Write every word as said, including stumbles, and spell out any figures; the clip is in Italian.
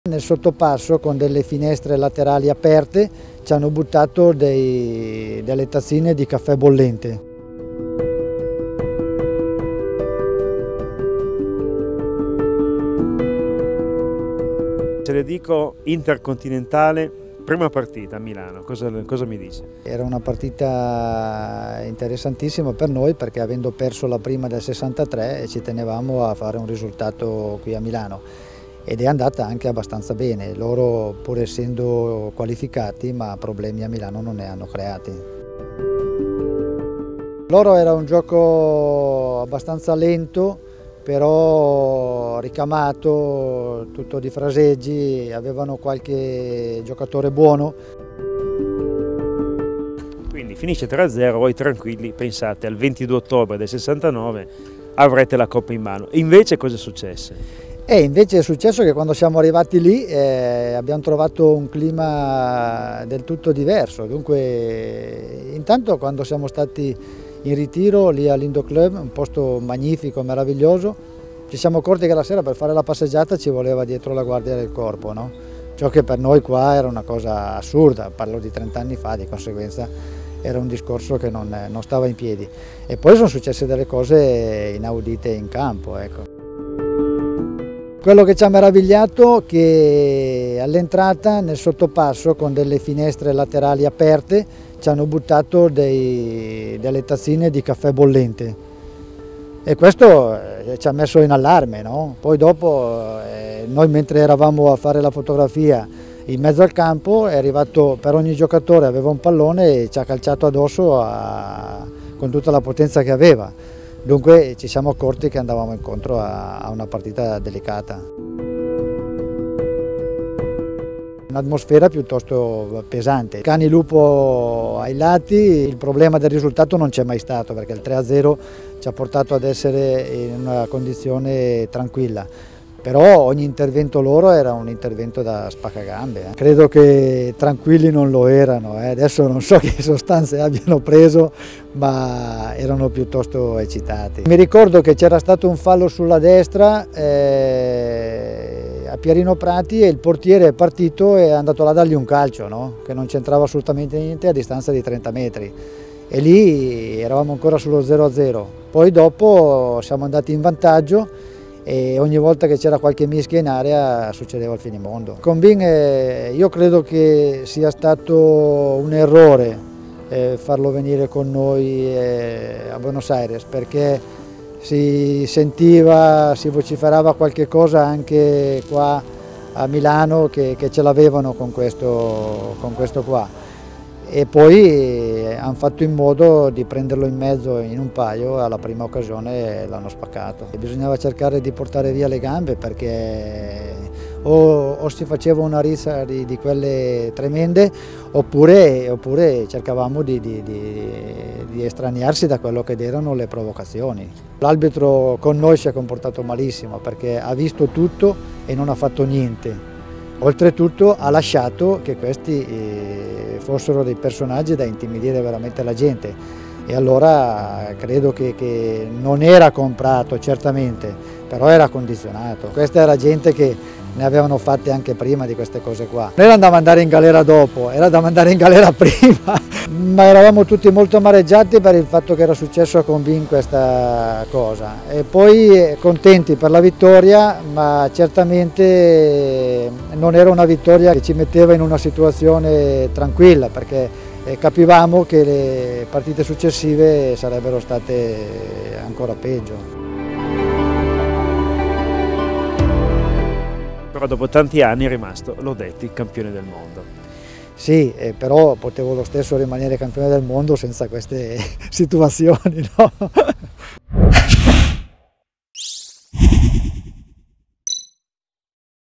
Nel sottopasso, con delle finestre laterali aperte, ci hanno buttato dei, delle tazzine di caffè bollente. Se le dico intercontinentale, prima partita a Milano, cosa, cosa mi dice? Era una partita interessantissima per noi perché, avendo perso la prima del sessantatré, ci tenevamo a fare un risultato qui a Milano. Ed è andata anche abbastanza bene, loro pur essendo qualificati, ma problemi a Milano non ne hanno creati. Loro era un gioco abbastanza lento, però ricamato, tutto di fraseggi, avevano qualche giocatore buono. Quindi finisce tre a zero, voi tranquilli, pensate al ventidue ottobre del sessantanove avrete la Coppa in mano. Invece cosa è successo? E invece è successo che quando siamo arrivati lì eh, abbiamo trovato un clima del tutto diverso. Dunque, intanto quando siamo stati in ritiro lì all'Indo Club, un posto magnifico, meraviglioso, ci siamo accorti che la sera per fare la passeggiata ci voleva dietro la guardia del corpo, no? Ciò che per noi qua era una cosa assurda, parlo di trenta anni fa, di conseguenza era un discorso che non, non stava in piedi. E poi sono successe delle cose inaudite in campo, ecco. Quello che ci ha meravigliato è che all'entrata, nel sottopasso, con delle finestre laterali aperte, ci hanno buttato dei, delle tazzine di caffè bollente. E questo eh, ci ha messo in allarme, no? Poi dopo, eh, noi mentre eravamo a fare la fotografia in mezzo al campo, è arrivato, per ogni giocatore aveva un pallone e ci ha calciato addosso a, con tutta la potenza che aveva. Dunque ci siamo accorti che andavamo incontro a, a una partita delicata. Un'atmosfera piuttosto pesante. Cani lupo ai lati, il problema del risultato non c'è mai stato perché il tre a zero ci ha portato ad essere in una condizione tranquilla. Però ogni intervento loro era un intervento da spaccagambe. Eh. Credo che tranquilli non lo erano, eh. Adesso non so che sostanze abbiano preso, ma erano piuttosto eccitati. Mi ricordo che c'era stato un fallo sulla destra eh, a Pierino Prati e il portiere è partito e è andato là a dargli un calcio, no? Che non c'entrava assolutamente niente, a distanza di trenta metri. E lì eravamo ancora sullo zero a zero. Poi dopo siamo andati in vantaggio e ogni volta che c'era qualche mischia in area succedeva il finimondo. Con Bin eh, io credo che sia stato un errore eh, farlo venire con noi eh, a Buenos Aires, perché si sentiva, si vociferava qualche cosa anche qua a Milano che, che ce l'avevano con questo, con questo qua. E poi hanno fatto in modo di prenderlo in mezzo in un paio, alla prima occasione l'hanno spaccato. Bisognava cercare di portare via le gambe perché o, o si faceva una rissa di, di quelle tremende oppure, oppure cercavamo di, di, di, di estraniarsi da quello che erano le provocazioni. L'arbitro con noi si è comportato malissimo perché ha visto tutto e non ha fatto niente. Oltretutto ha lasciato che questi eh, fossero dei personaggi da intimidire veramente la gente e allora credo che, che non era comprato certamente, però era condizionato. Questa era gente che ne avevano fatte anche prima di queste cose qua. Non era da mandare in galera dopo, era da mandare in galera prima, ma eravamo tutti molto amareggiati per il fatto che era successo a Combin questa cosa. E poi contenti per la vittoria, ma certamente non era una vittoria che ci metteva in una situazione tranquilla, perché capivamo che le partite successive sarebbero state ancora peggio. Però dopo tanti anni è rimasto, l'ho detto, campione del mondo. Sì, eh, però potevo lo stesso rimanere campione del mondo senza queste situazioni, no?